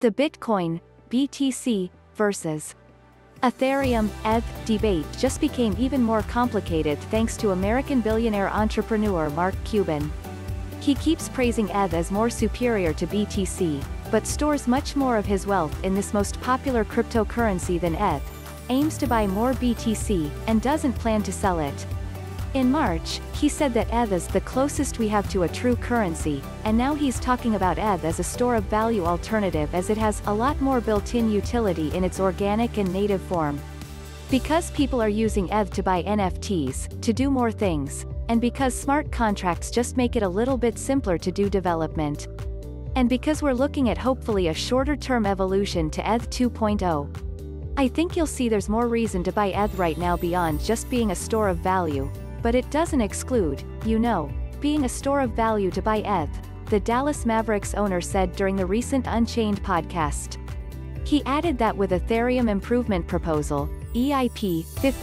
The Bitcoin, BTC, versus Ethereum, ETH, debate just became even more complicated thanks to American billionaire entrepreneur Mark Cuban. He keeps praising ETH as more superior to BTC, but stores much more of his wealth in this most popular cryptocurrency than ETH, aims to buy more BTC, and doesn't plan to sell it. In March, he said that ETH is the closest we have to a true currency, and now he's talking about ETH as a store of value alternative as it has a lot more built-in utility in its organic and native form. Because people are using ETH to buy NFTs, to do more things, and because smart contracts just make it a little bit simpler to do development. And because we're looking at hopefully a shorter-term evolution to ETH 2.0. I think you'll see there's more reason to buy ETH right now beyond just being a store of value. But it doesn't exclude, being a store of value to buy ETH, the Dallas Mavericks owner said during the recent Unchained podcast. He added that with Ethereum Improvement Proposal, EIP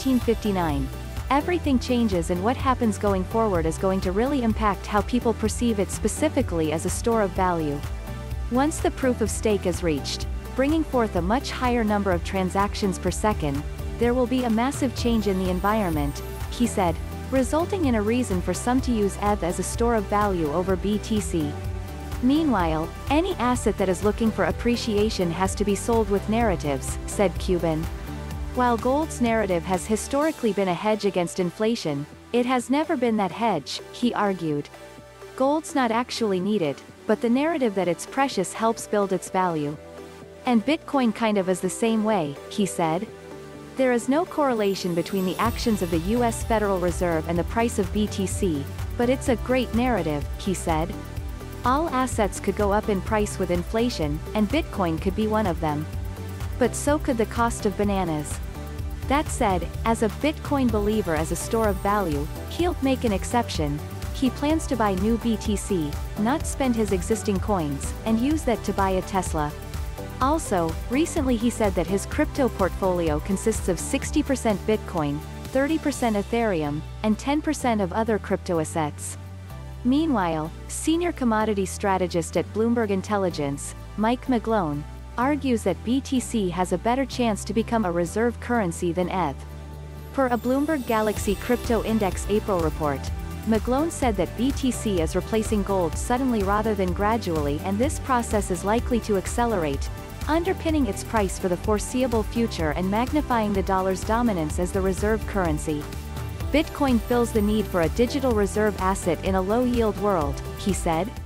1559, everything changes and what happens going forward is going to really impact how people perceive it specifically as a store of value. Once the proof of stake is reached, bringing forth a much higher number of transactions per second, there will be a massive change in the environment, he said, resulting in a reason for some to use ETH as a store of value over BTC. Meanwhile, any asset that is looking for appreciation has to be sold with narratives, said Cuban. While gold's narrative has historically been a hedge against inflation, it has never been that hedge, he argued. Gold's not actually needed, but the narrative that it's precious helps build its value. And Bitcoin kind of is the same way, he said. There is no correlation between the actions of the US Federal Reserve and the price of BTC, but it's a great narrative, he said. All assets could go up in price with inflation, and Bitcoin could be one of them. But so could the cost of bananas. That said, as a Bitcoin believer as a store of value, he'll make an exception. He plans to buy new BTC, not spend his existing coins, and use that to buy a Tesla. Also, recently he said that his crypto portfolio consists of 60% Bitcoin, 30% Ethereum, and 10% of other cryptoassets. Meanwhile, senior commodity strategist at Bloomberg Intelligence, Mike McGlone, argues that BTC has a better chance to become a reserve currency than ETH. Per a Bloomberg Galaxy Crypto Index April report, McGlone said that BTC is replacing gold suddenly rather than gradually, and this process is likely to accelerate, underpinning its price for the foreseeable future and magnifying the dollar's dominance as the reserve currency. Bitcoin fills the need for a digital reserve asset in a low-yield world, he said.